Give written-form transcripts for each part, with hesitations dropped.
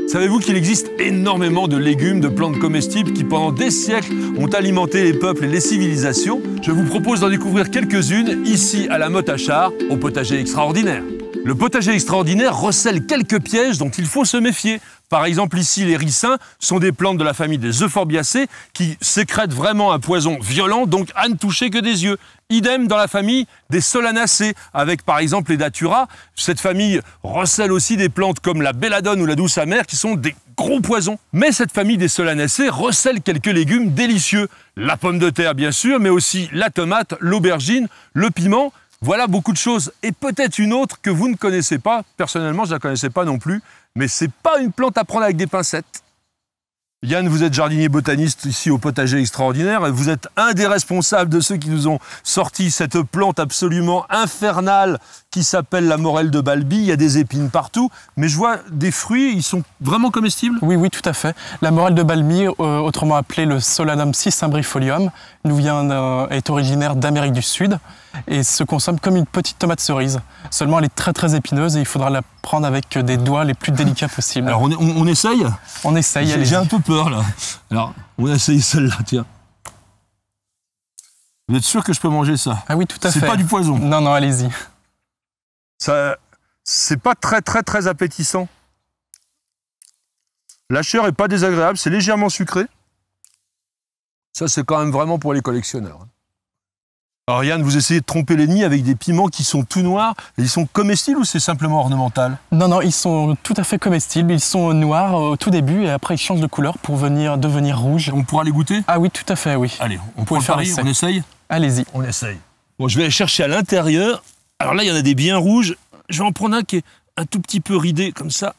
Savez-vous qu'il existe énormément de légumes, de plantes comestibles qui pendant des siècles ont alimenté les peuples et les civilisations? Je vous propose d'en découvrir quelques-unes ici à la Motte à Char, au potager extraordinaire. Le potager extraordinaire recèle quelques pièges dont il faut se méfier. Par exemple, ici, les ricins sont des plantes de la famille des Euphorbiacées qui sécrètent vraiment un poison violent, donc à ne toucher que des yeux. Idem dans la famille des Solanacées, avec par exemple les Datura. Cette famille recèle aussi des plantes comme la belladone ou la douce amère qui sont des gros poisons. Mais cette famille des Solanacées recèle quelques légumes délicieux. La pomme de terre, bien sûr, mais aussi la tomate, l'aubergine, le piment. Voilà beaucoup de choses. Et peut-être une autre que vous ne connaissez pas. Personnellement, je ne la connaissais pas non plus. Mais ce n'est pas une plante à prendre avec des pincettes. Yann, vous êtes jardinier botaniste ici au potager extraordinaire et vous êtes un des responsables de ceux qui nous ont sorti cette plante absolument infernale qui s'appelle la morelle de Balbie. Il y a des épines partout, mais je vois des fruits, ils sont vraiment comestibles? Oui, oui, tout à fait. La morelle de Balbie, autrement appelée le Solanum cimbrifolium, est originaire d'Amérique du Sud et se consomme comme une petite tomate cerise. Seulement, elle est très très épineuse et il faudra la prendre avec des doigts les plus délicats possibles. Alors, on essaye? On essaye. J'ai un peu peur, là. Alors, on va essayer celle-là, tiens. Vous êtes sûr que je peux manger ça? Ah oui, tout à fait. C'est pas du poison? Non, non, allez-y. Ça, c'est pas très appétissant. La chair est pas désagréable, c'est légèrement sucré. Ça, c'est quand même vraiment pour les collectionneurs. Alors Yann, vous essayez de tromper l'ennemi avec des piments qui sont tout noirs. Ils sont comestibles ou c'est simplement ornemental? Non, non, ils sont tout à fait comestibles. Ils sont noirs au tout début et après ils changent de couleur pour devenir rouges. On pourra les goûter? Ah oui, tout à fait, oui. Allez, on peut faire l'essai. On essaye? Allez-y. On essaye. Bon, je vais aller chercher à l'intérieur. Alors là, il y en a des bien rouges. Je vais en prendre un qui est un tout petit peu ridé, comme ça.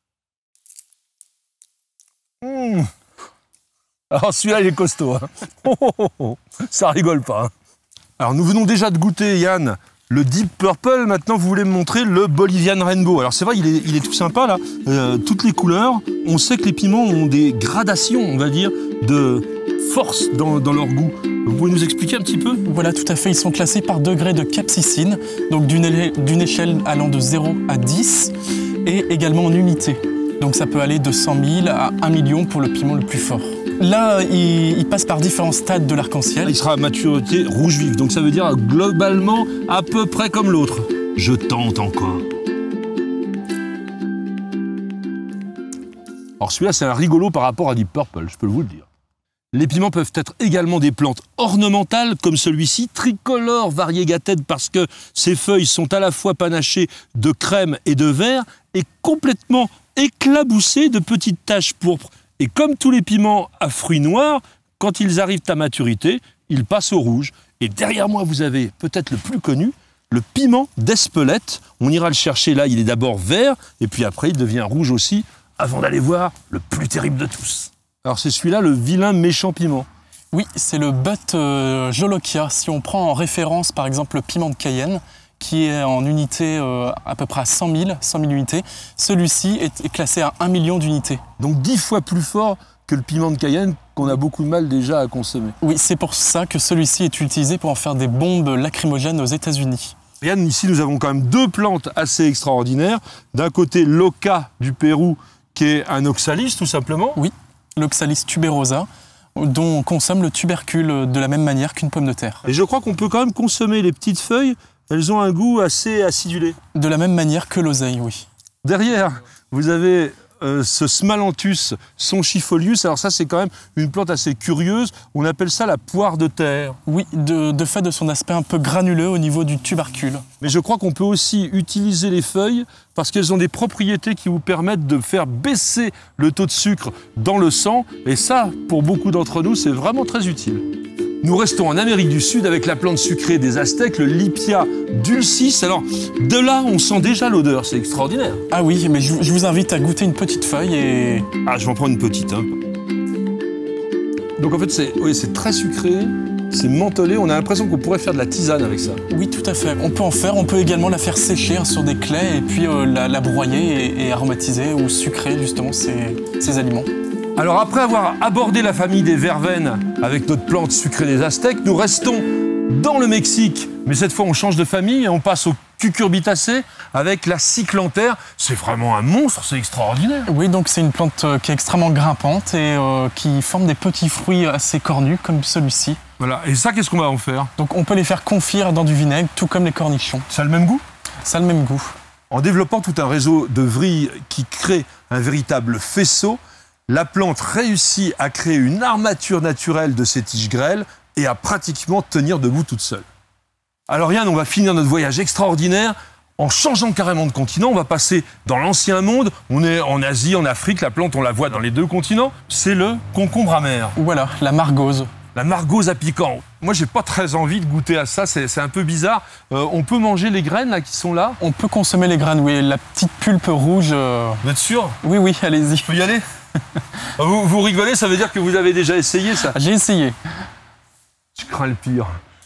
Alors celui-là, il est costaud. Hein. Ça rigole pas. Hein. Alors nous venons déjà de goûter, Yann, le Deep Purple. Maintenant, vous voulez me montrer le Bolivian Rainbow. Alors c'est vrai, il est tout sympa là. Toutes les couleurs. On sait que les piments ont des gradations, on va dire, de force dans leur goût. Vous pouvez nous expliquer un petit peu? Voilà, tout à fait. Ils sont classés par degré de capsicine, donc d'une échelle allant de 0 à 10, et également en unité. Donc ça peut aller de 100 000 à 1 million pour le piment le plus fort. Là, il passe par différents stades de l'arc-en-ciel. Il sera à maturité rouge vif, donc ça veut dire globalement à peu près comme l'autre. Je tente encore. Alors celui-là, c'est un rigolo par rapport à Deep Purple, je peux vous le dire. Les piments peuvent être également des plantes ornementales, comme celui-ci, tricolore variegated, parce que ses feuilles sont à la fois panachées de crème et de vert, et complètement éclaboussées de petites taches pourpres. Et comme tous les piments à fruits noirs, quand ils arrivent à maturité, ils passent au rouge. Et derrière moi, vous avez peut-être le plus connu, le piment d'Espelette. On ira le chercher là, il est d'abord vert, et puis après, il devient rouge aussi, avant d'aller voir le plus terrible de tous. Alors c'est celui-là, le vilain méchant piment. Oui, c'est le Butt Jolokia. Si on prend en référence, par exemple, le piment de Cayenne, qui est en unité à peu près à 100 000 unités, celui-ci est classé à 1 million d'unités. Donc 10 fois plus fort que le piment de Cayenne, qu'on a beaucoup de mal déjà à consommer. Oui, c'est pour ça que celui-ci est utilisé pour en faire des bombes lacrymogènes aux États-Unis. Yann, ici nous avons quand même deux plantes assez extraordinaires. D'un côté, l'oca du Pérou, qui est un oxalis tout simplement. Oui, l'Oxalis tuberosa, dont on consomme le tubercule de la même manière qu'une pomme de terre. Et je crois qu'on peut quand même consommer les petites feuilles, elles ont un goût assez acidulé. De la même manière que l'oseille, oui. Derrière, vous avez ce Smalanthus sonchifolius. Alors ça, c'est quand même une plante assez curieuse. On appelle ça la poire de terre. Oui, de fait de son aspect un peu granuleux au niveau du tubercule. Mais je crois qu'on peut aussi utiliser les feuilles parce qu'elles ont des propriétés qui vous permettent de faire baisser le taux de sucre dans le sang. Et ça, pour beaucoup d'entre nous, c'est vraiment très utile. Nous restons en Amérique du Sud avec la plante sucrée des Aztèques, le Lipia dulcis. Alors, de là, on sent déjà l'odeur, c'est extraordinaire. Ah oui, mais je vous invite à goûter une petite feuille et... Ah, je vais en prendre une petite. Hein. Donc en fait, c'est très sucré, c'est mentholé. On a l'impression qu'on pourrait faire de la tisane avec ça. Oui, tout à fait. On peut en faire, on peut également la faire sécher sur des claies et puis la broyer et aromatiser ou sucrer justement ces aliments. Alors après avoir abordé la famille des verveines avec notre plante sucrée des Aztèques, nous restons dans le Mexique. Mais cette fois, on change de famille et on passe au cucurbitacée avec la cyclanthère. C'est vraiment un monstre, c'est extraordinaire. Oui, donc c'est une plante qui est extrêmement grimpante et qui forme des petits fruits assez cornus comme celui-ci. Voilà, et ça, qu'est-ce qu'on va en faire? Donc on peut les faire confire dans du vinaigre, tout comme les cornichons. Ça a le même goût? Ça a le même goût. En développant tout un réseau de vrilles qui crée un véritable faisceau, la plante réussit à créer une armature naturelle de ses tiges grêles et à pratiquement tenir debout toute seule. Alors Yann, on va finir notre voyage extraordinaire en changeant carrément de continent. On va passer dans l'ancien monde. On est en Asie, en Afrique. La plante, on la voit dans les deux continents. C'est le concombre amer. Voilà, la margose. La margose à piquant. Moi, j'ai pas très envie de goûter à ça. C'est un peu bizarre. On peut manger les graines là qui sont là? On peut consommer les graines, oui. La petite pulpe rouge. Vous êtes sûr? Oui, oui, allez-y. Je peux y aller? Vous rigolez, ça veut dire que vous avez déjà essayé ça? J'ai essayé. Je crains le pire.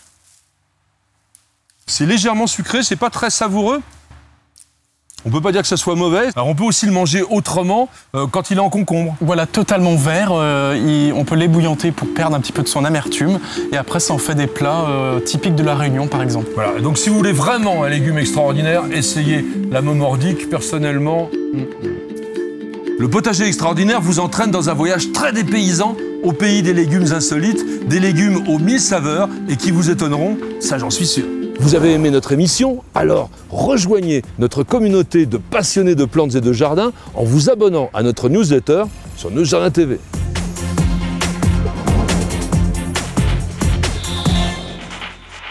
C'est légèrement sucré, c'est pas très savoureux. On peut pas dire que ça soit mauvais. Alors on peut aussi le manger autrement quand il est en concombre. Voilà, totalement vert. On peut l'ébouillanter pour perdre un petit peu de son amertume. Et après, ça en fait des plats typiques de la Réunion, par exemple. Voilà, donc si vous voulez vraiment un légume extraordinaire, essayez la momordique, personnellement. Le potager extraordinaire vous entraîne dans un voyage très dépaysant au pays des légumes insolites, des légumes aux 1000 saveurs et qui vous étonneront, ça j'en suis sûr. Vous avez aimé notre émission? Alors rejoignez notre communauté de passionnés de plantes et de jardins en vous abonnant à notre newsletter sur Nos Jardins TV.